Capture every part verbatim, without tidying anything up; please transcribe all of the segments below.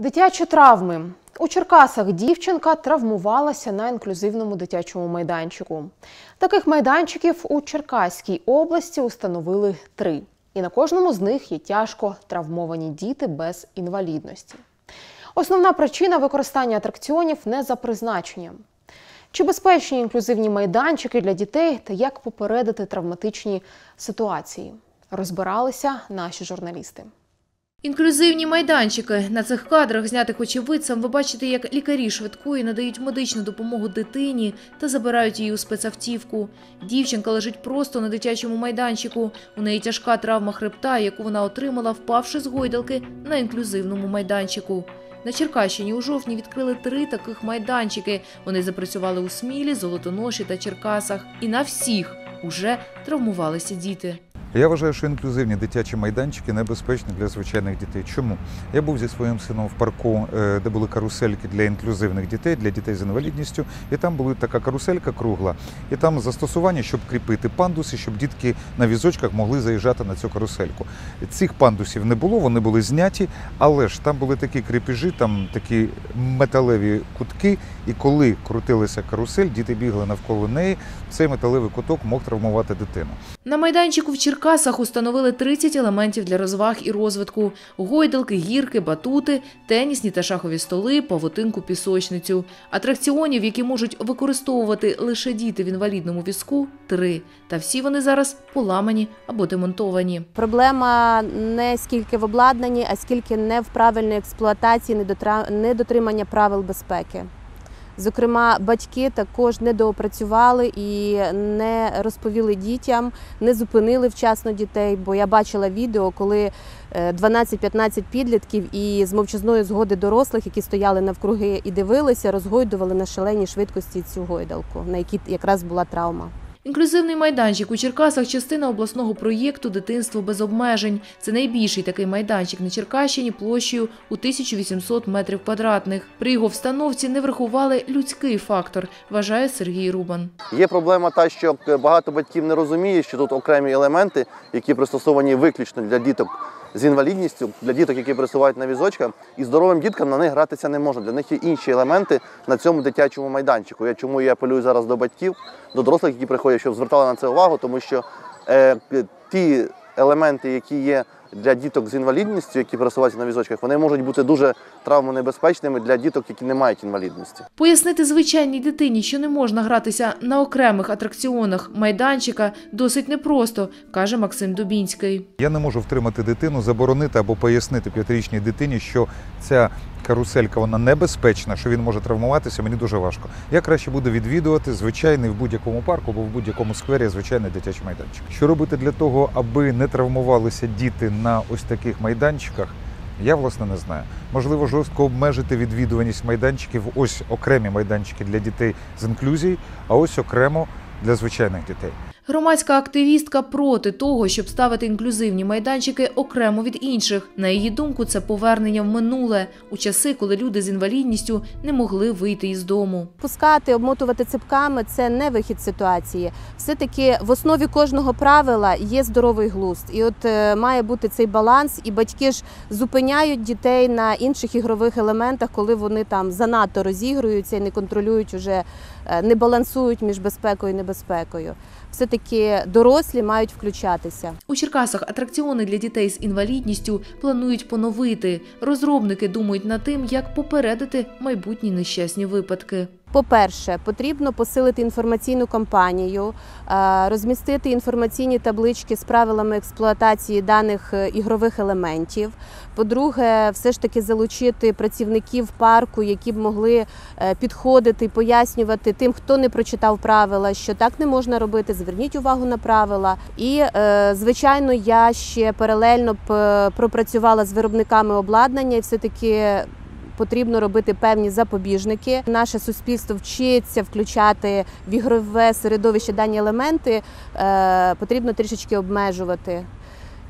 Дитячі травми. У Черкасах дівчинка травмувалася на інклюзивному дитячому майданчику. Таких майданчиків у Черкаській області установили три. І на кожному з них є тяжко травмовані діти без інвалідності. Основна причина використання атракціонів не за призначенням. Чи безпечні інклюзивні майданчики для дітей та як попередити травматичні ситуації? Розбиралися наші журналісти. Інклюзивні майданчики. На цих кадрах, знятих очевидцем, ви бачите, як лікарі швидкої надають медичну допомогу дитині та забирають її у спецавтівку. Дівчинка лежить просто на дитячому майданчику. У неї тяжка травма хребта, яку вона отримала, впавши з гойдалки на інклюзивному майданчику. На Черкащині у жовтні відкрили три таких майданчики. Вони запрацювали у Смілі, Золотоноші та Черкасах. І на всіх уже травмувалися діти. Я вважаю, що інклюзивні дитячі майданчики небезпечні для звичайних дітей. Чому? Я був зі своїм сином в парку, де були карусельки для інклюзивних дітей, для дітей з інвалідністю. І там була така каруселька кругла. І там застосування, щоб кріпити пандуси, щоб дітки на візочках могли заїжджати на цю карусельку. Цих пандусів не було, вони були зняті, але ж там були такі кріпежі, там такі металеві кутки. І коли крутилася карусель, діти бігли навколо неї, цей металевий куток мог травмувати дитину. На майданчику в Черкасах установили тридцять елементів для розваг і розвитку. Гойдалки, гірки, батути, тенісні та шахові столи, павутинку, пісочницю. Атракціонів, які можуть використовувати лише діти в інвалідному візку – три. Та всі вони зараз поламані або демонтовані. Проблема не скільки в обладнанні, а скільки не в правильній експлуатації, недотримання правил безпеки. Зокрема, батьки також недоопрацювали і не розповіли дітям, не зупинили вчасно дітей, бо я бачила відео, коли дванадцять-п'ятнадцять підлітків і з мовчазної згоди дорослих, які стояли навкруги і дивилися, розгойдували на шаленій швидкості цю гойдалку, на якій якраз була травма. Інклюзивний майданчик у Черкасах – частина обласного проєкту «Дитинство без обмежень». Це найбільший такий майданчик на Черкащині площею у тисячу вісімсот метрів квадратних. При його встановці не врахували людський фактор, вважає Сергій Рубан. Є проблема та, що багато батьків не розуміють, що тут окремі елементи, які пристосовані виключно для діток з інвалідністю, для діток, які пересувають на візочках, і здоровим діткам на них гратися не можна. Для них є інші елементи на цьому дитячому майданчику. Я чому я апелюю зараз до батьків, до дорослих, які приходять, щоб звертали на це увагу, тому що е, ті елементи, які є для діток з інвалідністю, які пересуваються на візочках, вони можуть бути дуже травмонебезпечними для діток, які не мають інвалідності. Пояснити звичайній дитині, що не можна гратися на окремих атракціонах майданчика, досить непросто, каже Максим Дубінський. Я не можу втримати дитину, заборонити або пояснити п'ятирічній дитині, що ця каруселька вона небезпечна, що він може травмуватися, мені дуже важко. Я краще буду відвідувати звичайний в будь-якому парку або в будь-якому сквері звичайний дитячий майданчик. Що робити для того, аби не травмувалися діти на ось таких майданчиках, я, власне, не знаю. Можливо, жорстко обмежити відвідуваність майданчиків, ось окремі майданчики для дітей з інклюзією, а ось окремо для звичайних дітей. Громадська активістка проти того, щоб ставити інклюзивні майданчики окремо від інших. На її думку, це повернення в минуле, у часи, коли люди з інвалідністю не могли вийти із дому. Пускати, обмотувати ципками – це не вихід з ситуації. Все-таки в основі кожного правила є здоровий глузд. І от е, має бути цей баланс, і батьки ж зупиняють дітей на інших ігрових елементах, коли вони там занадто розігруються і не контролюють уже, е, не балансують між безпекою і небезпекою. Все-таки дорослі мають включатися. У Черкасах атракціони для дітей з інвалідністю планують поновити. Розробники думають над тим, як попередити майбутні нещасні випадки. По-перше, потрібно посилити інформаційну кампанію, розмістити інформаційні таблички з правилами експлуатації даних ігрових елементів. По-друге, все ж таки залучити працівників парку, які б могли підходити і пояснювати тим, хто не прочитав правила, що так не можна робити, зверніть увагу на правила. І, звичайно, я ще паралельно пропрацювала з виробниками обладнання і все-таки потрібно робити певні запобіжники. Наше суспільство вчиться включати в ігрове середовище дані елементи, потрібно трішечки обмежувати.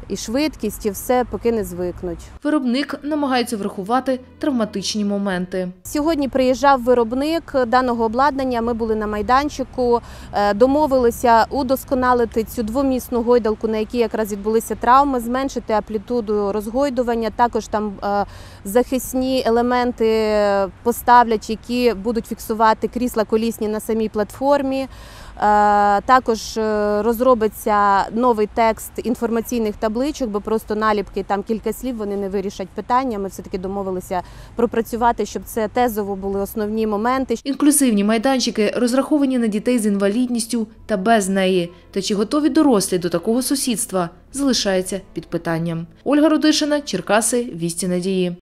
і швидкість, і все, поки не звикнуть. Виробник намагається врахувати травматичні моменти. Сьогодні приїжджав виробник даного обладнання, ми були на майданчику, домовилися удосконалити цю двомісну гойдалку, на якій якраз відбулися травми, зменшити амплітуду розгойдування, також там захисні елементи поставлять, які будуть фіксувати крісла колісні на самій платформі. Також розробиться новий текст інформаційних табличок, бо просто наліпки, там кілька слів, вони не вирішать питання. Ми все-таки домовилися пропрацювати, щоб це тезово були основні моменти. Інклюзивні майданчики розраховані на дітей з інвалідністю та без неї. Та чи готові дорослі до такого сусідства, залишається під питанням. Ольга Рудишина, Черкаси, Вісті Надії.